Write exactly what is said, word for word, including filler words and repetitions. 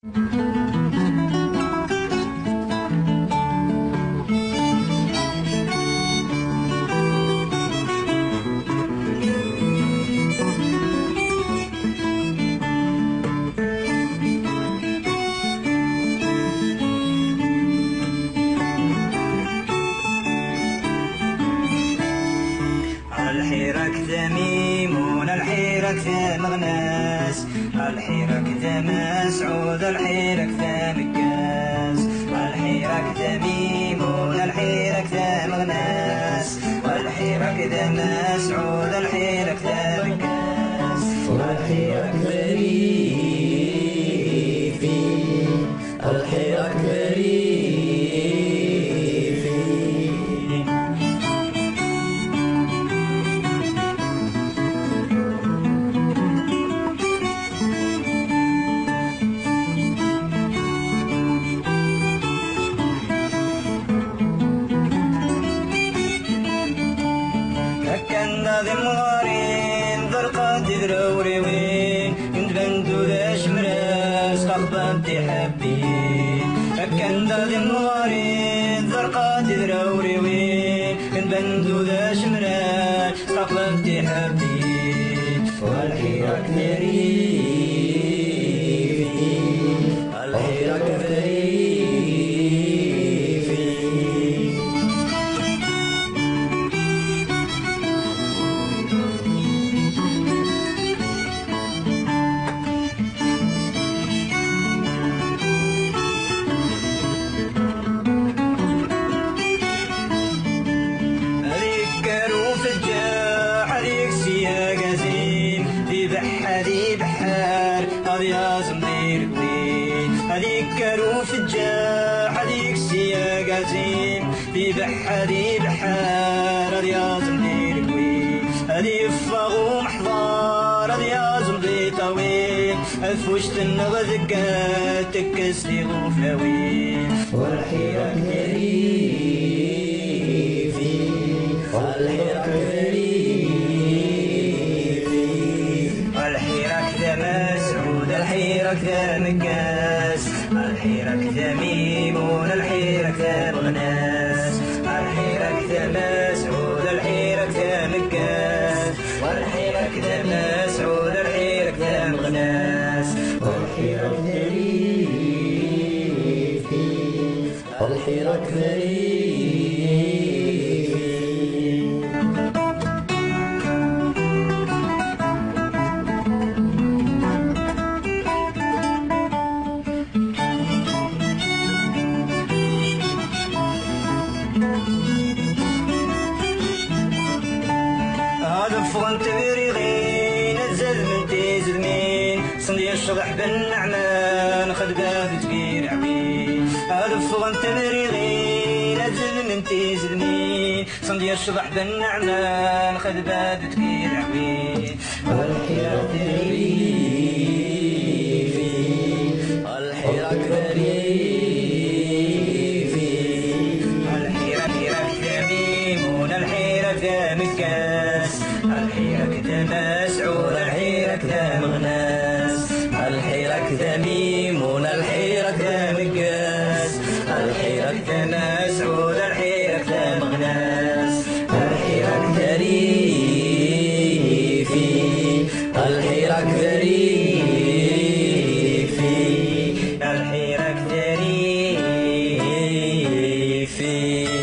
الحيرة كذا ميمون الحيرة كذا مغناس الحيرة كذا مسعود الحيرة كذا مكاس الحيرة كذا ميمون الحيرة كذا مغناس الحيرة كذا مسعود الحيرة كذا مكاس الحيرة كذا ريفي الحيرة كذا ريفي ذي مغارين ذرقات ذروريوين يندبندو ذا شمراس قخبان تحبين أكن ذي مغارين ذرقات ذروريوين يندبندو ذا شمراس قخبان تحبين والحيرة كثيرين الحيرة كثيرين هذي بحار هذي لازم دير قوين هذيك كانوا في الجاح هذيك السياقة زين في بح هذي بحار هذي لازم دير قوين هذي فاغو محضار هذي لازم دي طويل أفوشت النغذكات تكس لي غفاوين والحيرة كريفي والحيرة كريفي مسعود الحيرة كذا مكاس الحيرة كذا ميمون الحيرة كذا مغناس الحيرة كذا مسعود الحيرة كذا مكاس والحيرة كذا مسعود الحيرة كذا مغناس والحيرة كذا ريفي الحيرة كذا ريفي فغنت بريغين الزل من تيزد مين صندي الشضح بالنعمان خدقة تقير عبين هذا فغنت بريغين الزل من تيزد مين صندي الشضح بالنعمان خدقة تقير عبين والحيرة ريفي الحيرة كريفي الحيرة كريفي ميمون الحيرة كمكاس الحيرة كذا مسعود الحيرة كذا مغناس الحيرة كذا ميمون الحيرة كذا مكاس الحيرة كذا مسعود الحيرة كذا مغناس الحيرة كذا ريفي الحيرة كذا ريفي الحيرة كذا ريفي